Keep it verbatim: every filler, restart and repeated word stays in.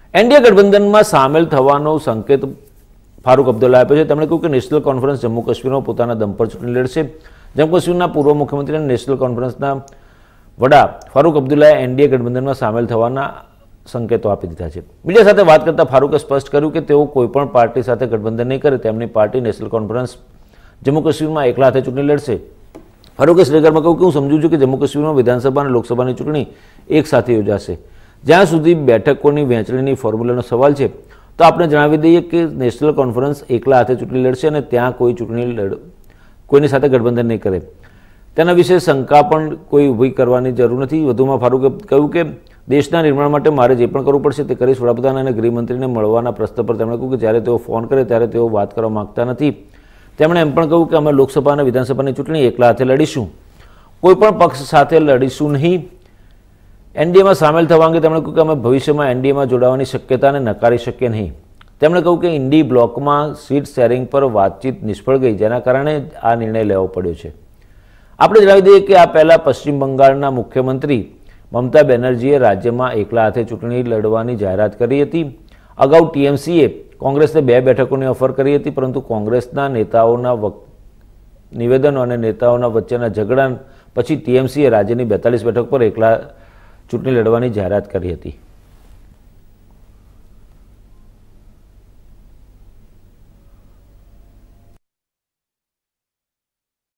NDA ગઠબંધનમાં સામેલ થવાનો સંકેત ફારૂક અબ્દુલ્લાએ આપ્યો છે। તેમણે કહ્યું કે નેશનલ કોન્ફરન્સ જમ્મુ કાશ્મીરમાં પોતાના દમ પર ચૂંટણી લડશે। જમ્મુ કાશ્મીરના પૂર્વ મુખ્યમંત્રી અને નેશનલ કોન્ફરન્સના વડા ફારૂક અબ્દુલ્લાએ એનડીએ ગઠબંધનમાં સામેલ થવાના સંકેતો આપી દીધા છે। મીડિયા સાથે વાત કરતા ફારૂકે સ્પષ્ટ કર્યું કે તેઓ કોઈપણ પાર્ટી સાથે ગઠબંધન નહીં કરે। તેમની પાર્ટી નેશનલ કોન્ફરન્સ જમ્મુ કાશ્મીરમાં એકલા હાથે ચૂંટણી લડશે। ફારૂકે શ્રીનગરમાં કહ્યું કે હું સમજુ છું કે જમ્મુ કાશ્મીરમાં વિધાનસભા અને લોકસભાની ચૂંટણી એક સાથે યોજાશે। જ્યાં સુધી બેઠકોની વહેંચણીની ફોર્મ્યુલાનો સવાલ છે તો આપણે જણાવી દઈએ કે નેશનલ કોન્ફરન્સ એકલા હાથે ચૂંટણી લડશે અને ત્યાં કોઈ ચૂંટણી લડ કોઈની સાથે ગઠબંધન નહીં કરે। તેના વિશે શંકા પણ કોઈ ઊભી કરવાની જરૂર નથી। વધુમાં ફારૂકે કહ્યું કે દેશના નિર્માણ માટે મારે જે પણ કરવું પડશે તે કરીશ। વડાપ્રધાન અને ગૃહમંત્રીને મળવાના પ્રશ્ન પર તેમણે કહ્યું કે જ્યારે તેઓ ફોન કરે ત્યારે તેઓ વાત કરવા માગતા નથી। તેમણે એમ પણ કહ્યું કે અમે લોકસભા અને વિધાનસભાની ચૂંટણી એકલા હાથે લડીશું, કોઈપણ પક્ષ સાથે લડીશું નહીં। એનડીએમાં સામેલ થવા અંગે તેમણે કહ્યું કે અમે ભવિષ્યમાં એનડીએમાં જોડાવાની શક્યતાને નકારી શકીએ નહીં। તેમણે કહ્યું કે ઇન્ડી બ્લોકમાં સીટ શેરિંગ પર વાતચીત નિષ્ફળ ગઈ, જેના કારણે આ નિર્ણય લેવો પડ્યો છે। આપણે જણાવી દઈએ કે આ પહેલાં પશ્ચિમ બંગાળના મુખ્યમંત્રી મમતા બેનર્જીએ રાજ્યમાં એકલા હાથે ચૂંટણી લડવાની જાહેરાત કરી હતી। અગાઉ ટીએમસીએ કોંગ્રેસને બે બેઠકોની ઓફર કરી હતી, પરંતુ કોંગ્રેસના નેતાઓના નિવેદનો અને નેતાઓના વચ્ચેના ઝઘડા પછી ટીએમસીએ રાજ્યની બેતાલીસ બેઠક પર એકલા ચૂંટણી લડવાની જાહેરાત કરી હતી।